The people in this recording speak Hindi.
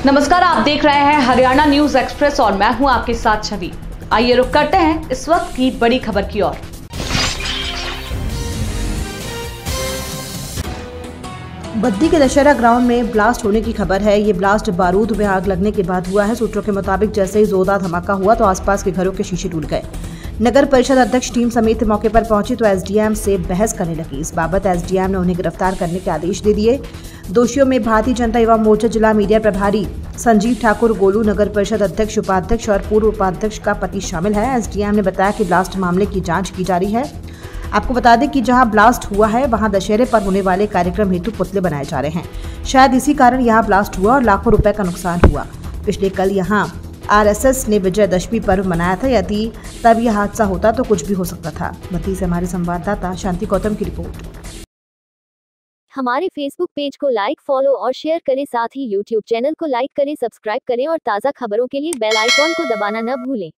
नमस्कार, आप देख रहे हैं हरियाणा न्यूज एक्सप्रेस और मैं हूं आपके साथ छवि। आइए रुक करते हैं इस वक्त की बड़ी खबर की ओर। बद्दी के दशहरा ग्राउंड में ब्लास्ट होने की खबर है। ये ब्लास्ट बारूद में आग लगने के बाद हुआ है। सूत्रों के मुताबिक जैसे ही जोरदार धमाका हुआ तो आसपास के घरों के शीशे टूट गए। नगर परिषद अध्यक्ष टीम समेत मौके पर पहुंची तो एसडीएम से बहस करने लगी। इस बाबत एसडीएम ने उन्हें गिरफ्तार करने के आदेश दे दिए। दोषियों में भारतीय जनता युवा मोर्चा जिला मीडिया प्रभारी संजीव ठाकुर, गोलू, नगर परिषद अध्यक्ष, उपाध्यक्ष और पूर्व उपाध्यक्ष का पति शामिल है। एसडीएम ने बताया कि ब्लास्ट मामले की जांच की जा रही है। आपको बता दें कि जहां ब्लास्ट हुआ है वहां दशहरे पर होने वाले कार्यक्रम हेतु पुतले बनाए जा रहे हैं। शायद इसी कारण यहां ब्लास्ट हुआ और लाखों रुपए का नुकसान हुआ। पिछले कल यहां आरएसएस ने विजयदशमी पर्व मनाया था। यदि तब यह हादसा होता तो कुछ भी हो सकता था। बद्दी से हमारे संवाददाता शांति गौतम की रिपोर्ट। हमारे फेसबुक पेज को लाइक, फॉलो और शेयर करें। साथ ही यूट्यूब चैनल को लाइक करें, सब्सक्राइब करें और ताज़ा खबरों के लिए बेल आइकॉन को दबाना न भूलें।